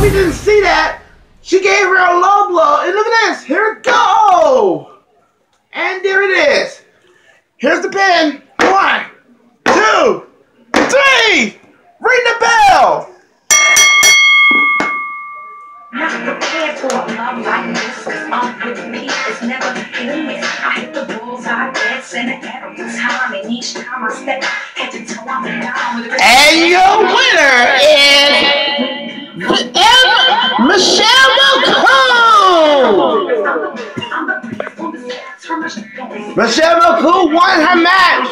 Naomi didn't see that. She gave her a low blow. And look at this. Here it go. And there it is. Here's the pin. 1, 2, 3. Ring the bell. Not prepared for a love like this. With me, it's never hit or miss. I hit the bullseye, dead center every time, and each time I step head to toe, I'm down with it. And your winner is Michelle McCool. Michelle McCool won her match.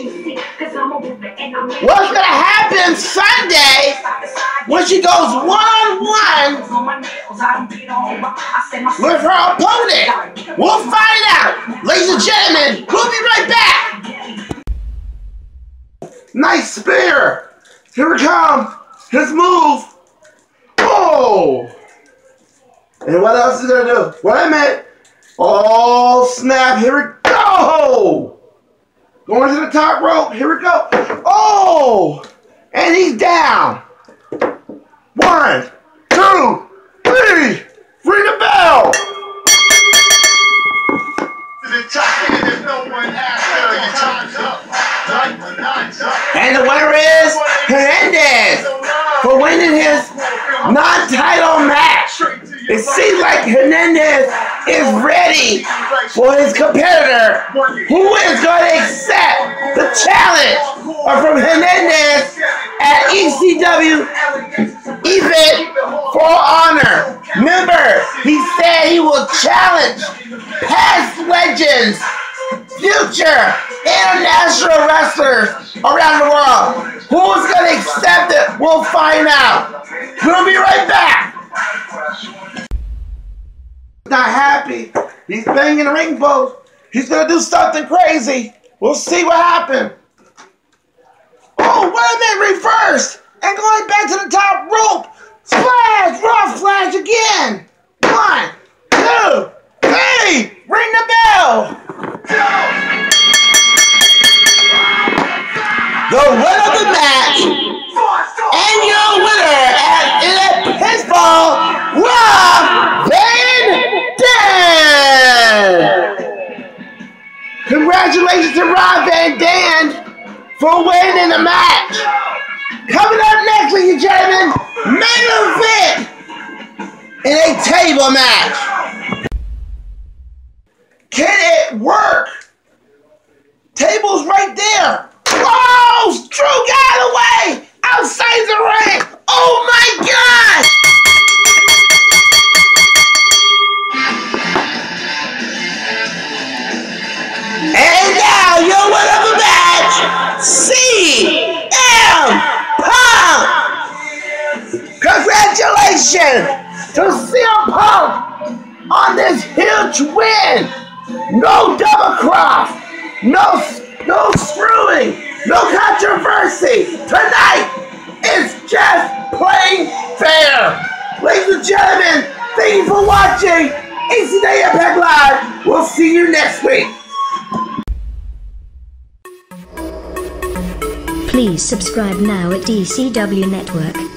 What's gonna happen Sunday when she goes 1-1 with her opponent? We'll find out. Ladies and gentlemen, we'll be right back. Nice spear. Here it comes. His move. Oh. And what else is he gonna do? Wait a minute. Oh, snap. Here we go. Going to the top rope. Here we go. Oh. And he's down. 1, 2, 3. Ring the bell. And the winner is Hernandez for winning his non-title match. It seems like Hernandez is ready for his competitor, who is going to accept the challenge from Hernandez at ECW event for honor. Remember, he said he will challenge past legends, future international wrestlers around the world. Who's going to accept it? We'll find out. We'll be right back. Not happy. He's banging the ring post. He's going to do something crazy. We'll see what happens. Oh, wait a minute. Reversed. And going back to the top rope. Splash. Raw flash again. 1, 2, 3. Ring the bell. The winner of the match and your winner in a pinfall, Rob Van Dam. Congratulations to Rob Van Dam for winning the match. Coming up next, ladies and gentlemen, main event in a table match. Can it work? Table's right there. Oh, Drew got away outside the ring. Oh my God! And now your winner of the match, CM Punk. Congratulations to CM Punk on this huge win. No double cross, no screwing, no controversy. Tonight is just plain fair. Ladies and gentlemen, thank you for watching ECW Impact Live. We'll see you next week. Please subscribe now at ECW Network.